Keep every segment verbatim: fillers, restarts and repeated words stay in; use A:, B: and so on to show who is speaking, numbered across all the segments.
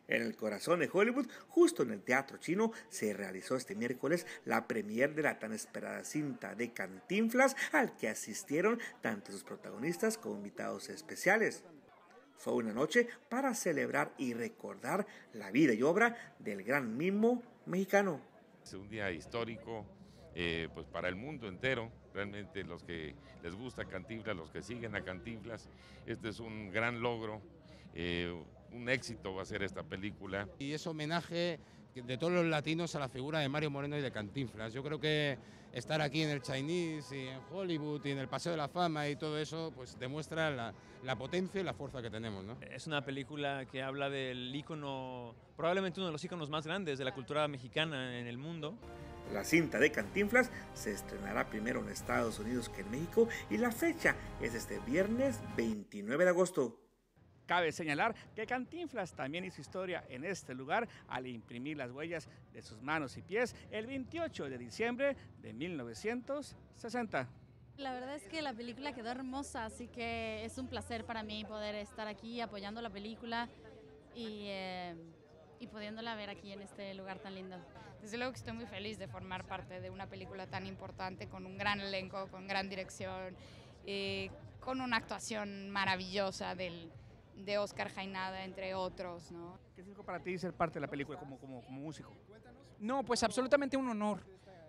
A: En el corazón de Hollywood, justo en el Teatro Chino, se realizó este miércoles la premier de la tan esperada cinta de Cantinflas, al que asistieron tanto sus protagonistas como invitados especiales. Fue una noche para celebrar y recordar la vida y obra del gran mimo mexicano.
B: Es un día histórico, eh, pues para el mundo entero, realmente los que les gusta Cantinflas, los que siguen a Cantinflas, este es un gran logro, eh, un éxito va a ser esta película.
C: Y es homenaje de todos los latinos a la figura de Mario Moreno y de Cantinflas. Yo creo que estar aquí en el Chinese y en Hollywood y en el Paseo de la Fama y todo eso, pues demuestra la, la potencia y la fuerza que tenemos, ¿no?
D: Es una película que habla del ícono, probablemente uno de los íconos más grandes de la cultura mexicana en el mundo.
A: La cinta de Cantinflas se estrenará primero en Estados Unidos que en México y la fecha es este viernes veintinueve de agosto.
E: Cabe señalar que Cantinflas también hizo historia en este lugar al imprimir las huellas de sus manos y pies el veintiocho de diciembre de mil novecientos sesenta.
F: La verdad es que la película quedó hermosa, así que es un placer para mí poder estar aquí apoyando la película y, eh, y pudiéndola ver aquí en este lugar tan lindo.
G: Desde luego que estoy muy feliz de formar parte de una película tan importante, con un gran elenco, con gran dirección, eh, con una actuación maravillosa del... de Oscar Jaenada, entre otros, ¿no?
E: ¿Qué significa para ti ser parte de la película como, como, como músico?
H: No, pues absolutamente un honor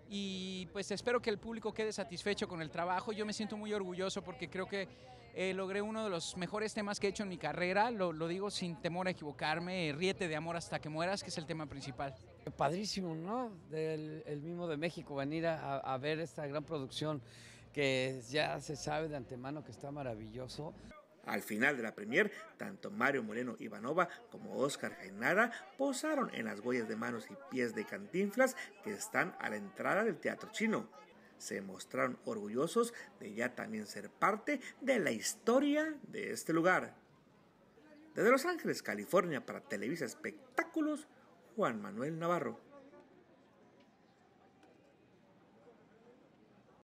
H: y pues espero que el público quede satisfecho con el trabajo. Yo me siento muy orgulloso porque creo que eh, logré uno de los mejores temas que he hecho en mi carrera, lo, lo digo sin temor a equivocarme, Ríete de amor hasta que mueras, que es el tema principal.
I: Padrísimo, ¿no? Del el Mimo de México, venir a, a ver esta gran producción que ya se sabe de antemano que está maravilloso.
A: Al final de la premier, tanto Mario Moreno Ivanova como Oscar Jaenada posaron en las huellas de manos y pies de Cantinflas que están a la entrada del Teatro Chino. Se mostraron orgullosos de ya también ser parte de la historia de este lugar. Desde Los Ángeles, California, para Televisa Espectáculos, Juan Manuel Navarro.